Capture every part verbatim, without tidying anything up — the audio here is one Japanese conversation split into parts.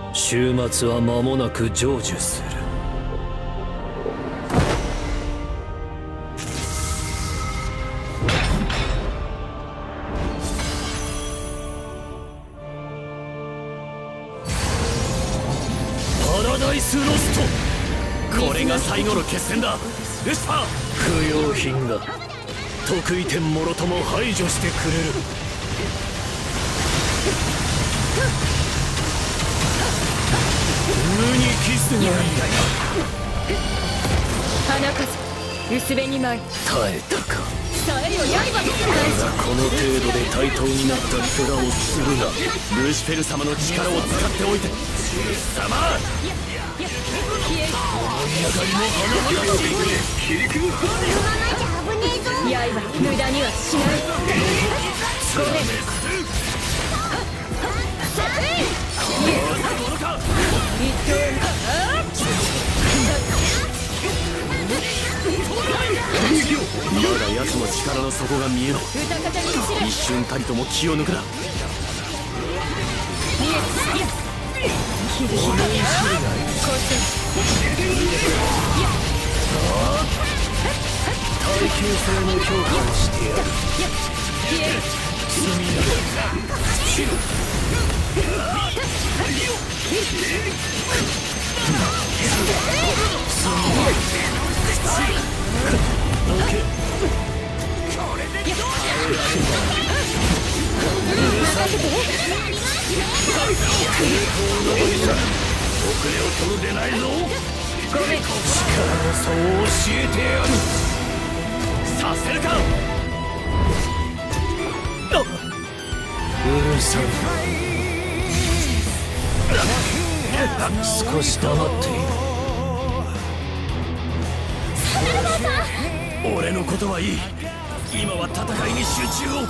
終末は間もなく成就する。パラダイスロスト。これが最後の決戦だ。ルシファー。不要品が得意点もろとも排除してくれる。無にキスがいい。 花風薄紅舞。 耐えたか。 耐えよ刃のこの程度で対等になった面をするな。ルシフェル様の力を使っておいて。貴様思い上がりも甚だしい。 このままじゃ危ねえぞ。 刃無駄にはしない。ごめん。一まだ奴の力の底が見えない。一瞬たりとも気を抜くな。耐久性の強化をしてやる。隅田遅れを取るでないぞ。ごめん。力の差を教えてやる。させるか。うるさい。少し黙っている。 サメルバーさん。 俺のことはいい。今は戦いに集中を。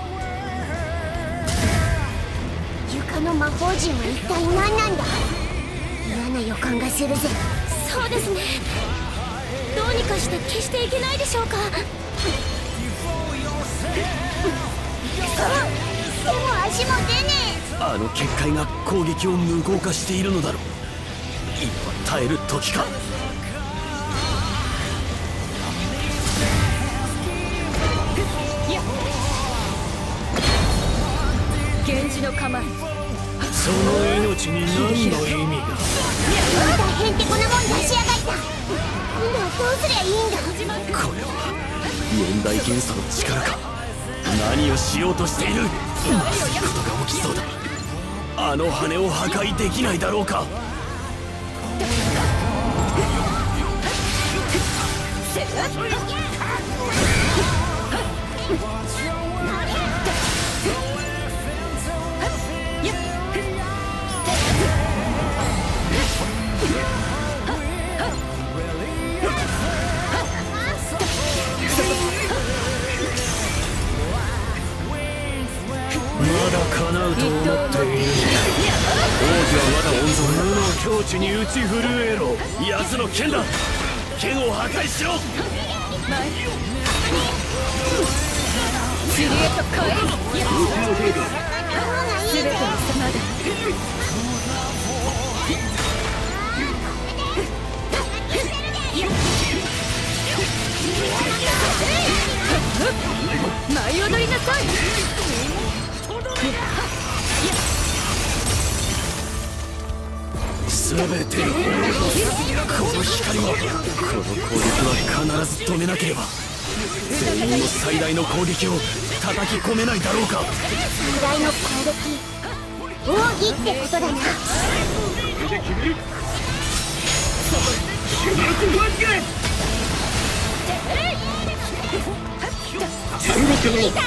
床の魔法陣は一体何なんだ。嫌な予感がするぜ。そうですね。どうにかして消していけないでしょうか。手も足も出ねえ。 あの結界が攻撃を無効化しているのだろう。今は耐える時か。 源氏の構え。 その命に何の意味が。 大変ってこんなもん出しやがった。今度はどうすりゃいいんだ。 これは四大元素の力か。何をしようとしている。まずいことが起きそうだ。あの羽を破壊できないだろうか。まだ叶うと思っている。王子はまだ温存。無の境地に打ち震えろ。奴の剣だ。剣を破壊しろ。 シルエット変える。全ての様だ。舞い踊りなさい。 全てこの光も。この攻撃は必ず止めなければ。全員の最大の攻撃を叩き込めないだろうか。 最大の攻撃奥義ってことだな。いざ自分も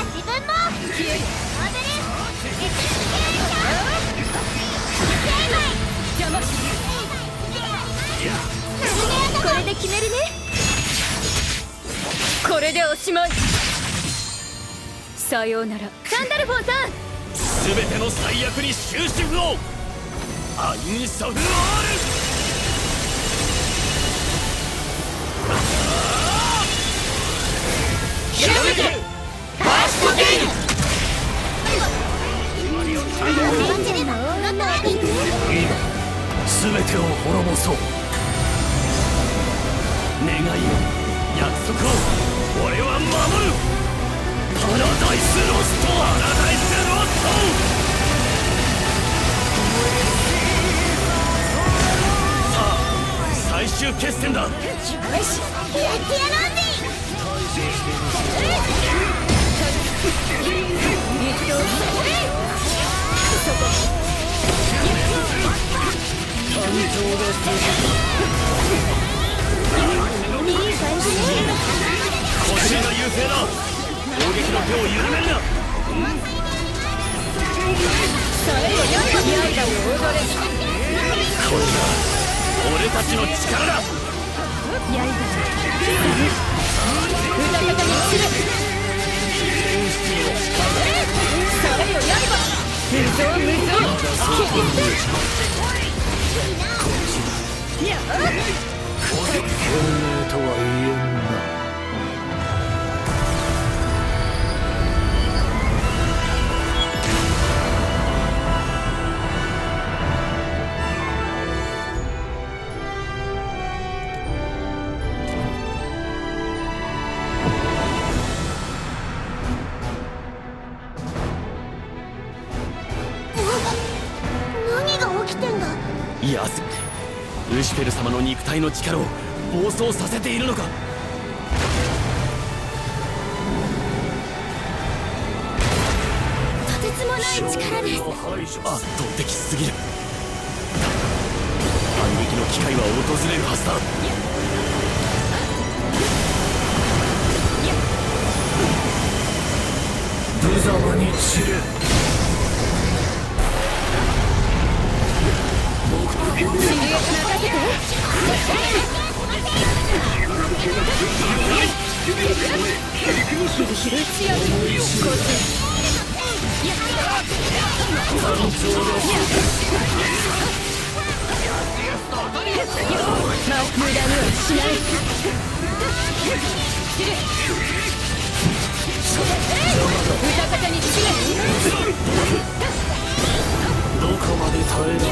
これで決めるね。これでおしまい。さようならサンダルフォンさん。 全ての最悪に終止符を。アインシャフアール。 広めてファーストゲイム。感じれば女とはいい。 全てを滅ぼそう。願いを、約束を俺は守る。パラダイスロスト、パラダイスロスト。さあ最終決戦だ。よし、やってやろうぜ。腰が優勢だ。攻撃の手を緩めるな。これが俺たちの力だ。本命とは言えんな。やつ、ルシフェル様の肉体の力を暴走させているのか。 とてつもない力です。 圧倒的すぎる。反撃の機会は訪れるはずだ。無様に散れ。どこまで耐えられる。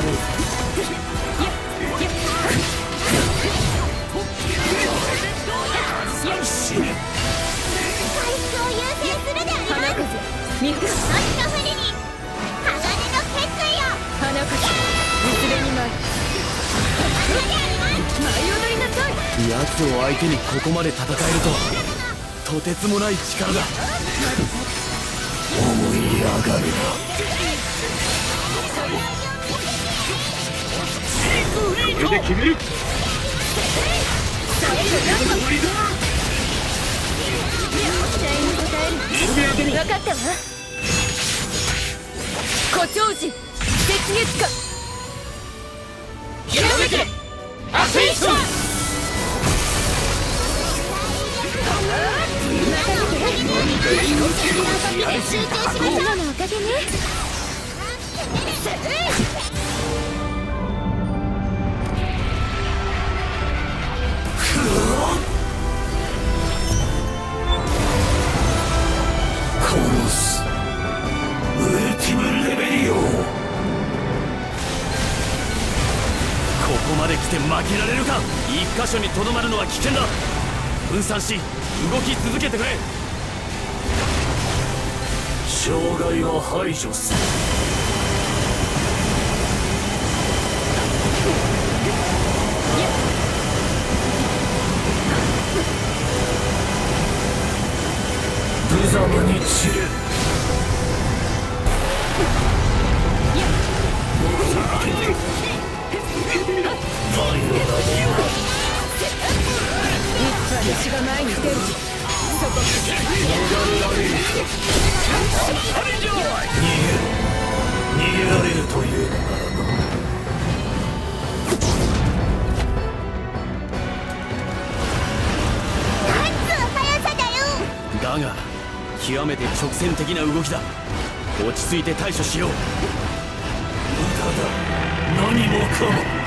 死ね。 回復を優先するであります。花風ミフスカフリに鋼の決意を。花風いずれに舞い舞い踊りなさい。 奴を相手にここまで戦えるとはとてつもない力だ。思い上がるな。これで決める。 分かったわ。胡蝶人絶月花ひらめけアセンション。集中しましょう。のおかげね。 殺す。ウルティムレベリオ。ここまで来て負けられるか。一箇所にとどまるのは危険だ。分散し動き続けてくれ。障害は排除する。無様に散れ。 私が前に出る。そこ逃げられるか。逃げる。逃げられるというのならな。 なんつう速さだよ。 だが極めて直線的な動きだ。落ち着いて対処しよう。無駄だ。何もかも。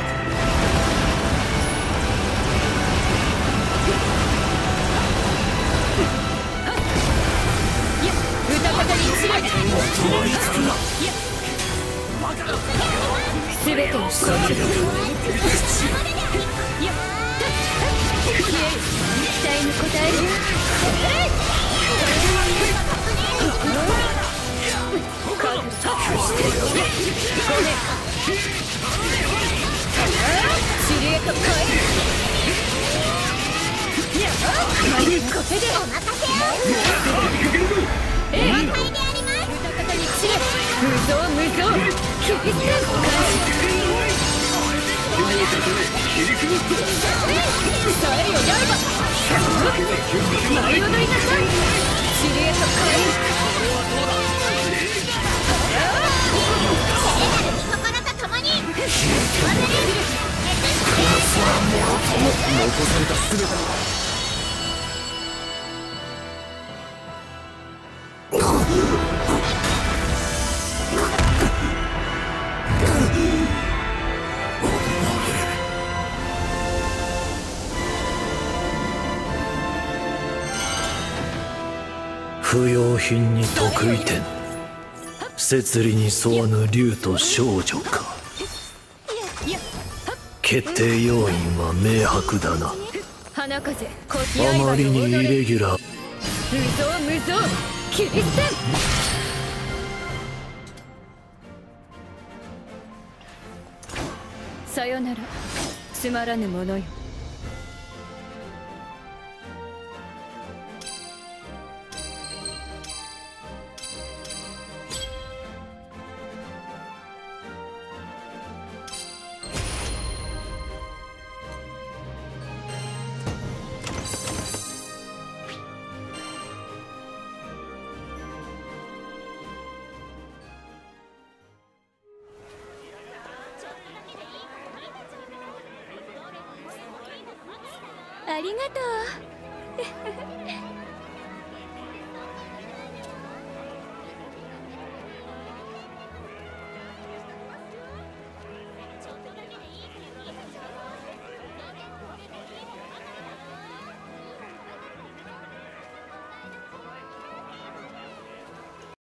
歌方に一枚。 止まりつくな。 全てを信じる。やっ消える。期待に応える。シルエット変える。これでお任せ。ええ、了解であります。歌方に散れ。無造無造。切り捨て。さえよ刃。舞い踊りなさい。シルエット変える。心と共に。 残された全ての不要品に得意点、摂理に沿わぬ竜と少女か。決定要因は明白だな。 花風、こあまりにイレギュラー。 無造無造、切り捨て。さよなら、つまらぬものよ。ありがとう。